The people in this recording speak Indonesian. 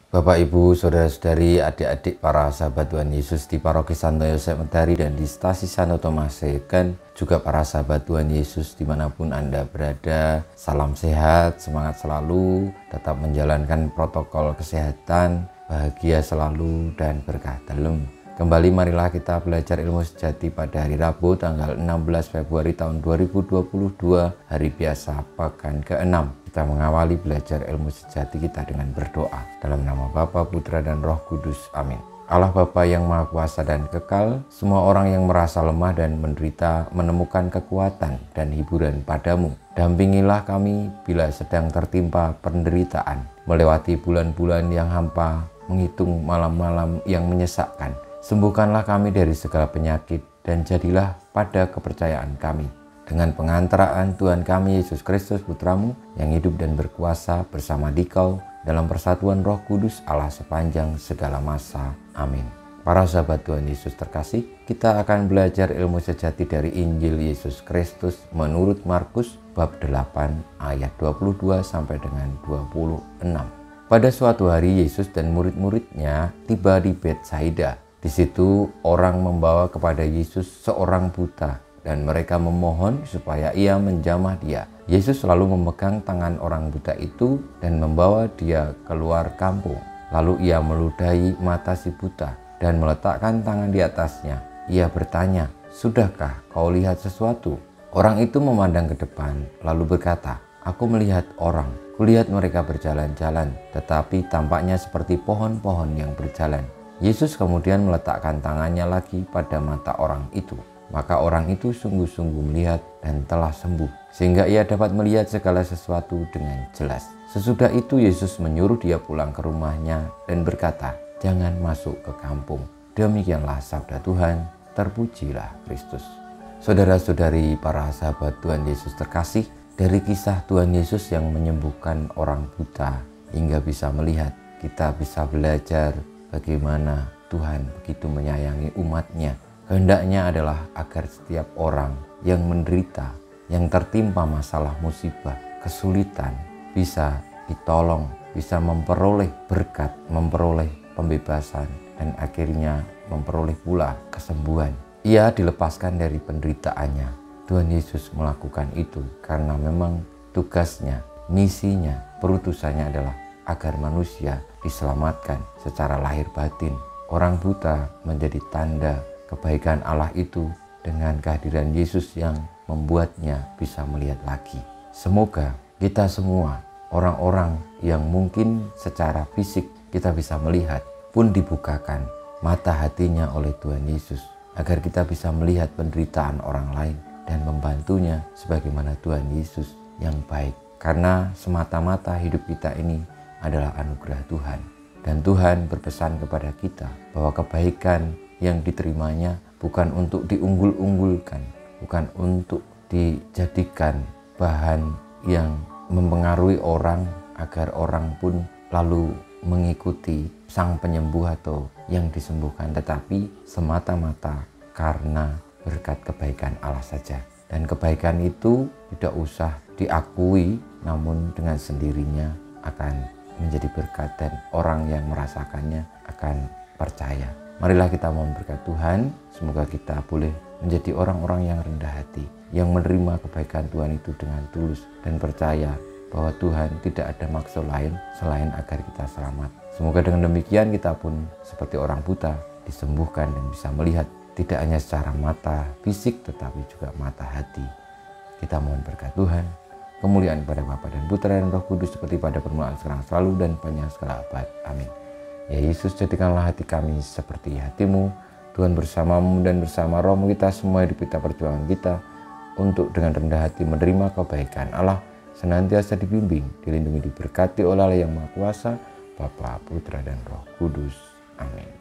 Bapak, Ibu, Saudara-saudari, adik-adik para sahabat Tuhan Yesus di Paroki Santo Yosef Medari dan di Stasi Santo Thomas Second, juga para sahabat Tuhan Yesus dimanapun Anda berada. Salam sehat, semangat selalu, tetap menjalankan protokol kesehatan, bahagia selalu dan berkah dalam. Kembali marilah kita belajar ilmu sejati pada hari Rabu tanggal 16 Februari tahun 2022, hari biasa pekan ke-6. Kita mengawali belajar ilmu sejati kita dengan berdoa. Dalam nama Bapa, Putra, dan Roh Kudus. Amin. Allah Bapa yang Maha Kuasa dan Kekal, semua orang yang merasa lemah dan menderita menemukan kekuatan dan hiburan padamu. Dampingilah kami bila sedang tertimpa penderitaan, melewati bulan-bulan yang hampa, menghitung malam-malam yang menyesakkan. Sembuhkanlah kami dari segala penyakit dan jadilah pada kepercayaan kami. Dengan pengantaraan Tuhan kami Yesus Kristus Putramu yang hidup dan berkuasa bersama Dikau dalam persatuan Roh Kudus Allah sepanjang segala masa. Amin. Para sahabat Tuhan Yesus terkasih, kita akan belajar ilmu sejati dari Injil Yesus Kristus menurut Markus bab 8 ayat 22 sampai dengan 26. Pada suatu hari Yesus dan murid-muridnya tiba di Betsaida. Di situ orang membawa kepada Yesus seorang buta dan mereka memohon supaya ia menjamah dia. Yesus selalu memegang tangan orang buta itu dan membawa dia keluar kampung. Lalu ia meludahi mata si buta dan meletakkan tangan di atasnya. Ia bertanya, "Sudahkah kau lihat sesuatu?" Orang itu memandang ke depan lalu berkata, "Aku melihat orang. Kulihat mereka berjalan-jalan, tetapi tampaknya seperti pohon-pohon yang berjalan." Yesus kemudian meletakkan tangannya lagi pada mata orang itu. Maka orang itu sungguh-sungguh melihat dan telah sembuh, sehingga ia dapat melihat segala sesuatu dengan jelas. Sesudah itu Yesus menyuruh dia pulang ke rumahnya dan berkata, "Jangan masuk ke kampung." Demikianlah sabda Tuhan, terpujilah Kristus. Saudara-saudari para sahabat Tuhan Yesus terkasih, dari kisah Tuhan Yesus yang menyembuhkan orang buta hingga bisa melihat, kita bisa belajar bagaimana Tuhan begitu menyayangi umatnya. Kehendaknya adalah agar setiap orang yang menderita, yang tertimpa masalah musibah, kesulitan, bisa ditolong, bisa memperoleh berkat, memperoleh pembebasan, dan akhirnya memperoleh pula kesembuhan. Ia dilepaskan dari penderitaannya. Tuhan Yesus melakukan itu karena memang tugasnya, misinya, perutusannya adalah agar manusia diselamatkan secara lahir batin. Orang buta menjadi tanda kebaikan Allah itu dengan kehadiran Yesus yang membuatnya bisa melihat lagi. Semoga kita semua, orang-orang yang mungkin secara fisik kita bisa melihat, pun dibukakan mata hatinya oleh Tuhan Yesus, agar kita bisa melihat penderitaan orang lain dan membantunya sebagaimana Tuhan Yesus yang baik. Karena semata-mata hidup kita ini adalah anugerah Tuhan. Dan Tuhan berpesan kepada kita bahwa kebaikan yang diterimanya bukan untuk diunggul-unggulkan, bukan untuk dijadikan bahan yang mempengaruhi orang agar orang pun lalu mengikuti sang penyembuh atau yang disembuhkan, tetapi semata-mata karena berkat kebaikan Allah saja. Dan kebaikan itu tidak usah diakui, namun dengan sendirinya akan menjadi berkat dan orang yang merasakannya akan percaya. Marilah kita mohon berkat Tuhan, semoga kita boleh menjadi orang-orang yang rendah hati, yang menerima kebaikan Tuhan itu dengan tulus dan percaya bahwa Tuhan tidak ada maksud lain selain agar kita selamat. Semoga dengan demikian kita pun seperti orang buta disembuhkan dan bisa melihat tidak hanya secara mata fisik tetapi juga mata hati. Kita mohon berkat Tuhan, kemuliaan kepada Bapa dan Putra dan Roh Kudus seperti pada permulaan sekarang selalu dan panjang segala abad. Amin. Ya Yesus, jadikanlah hati kami seperti hati-Mu. Tuhan bersamamu dan bersama rohmu kita semua hidup kita perjuangan kita untuk dengan rendah hati menerima kebaikan Allah, senantiasa dibimbing, dilindungi, diberkati oleh Allah yang Maha Kuasa, Bapa, Putra, dan Roh Kudus. Amin.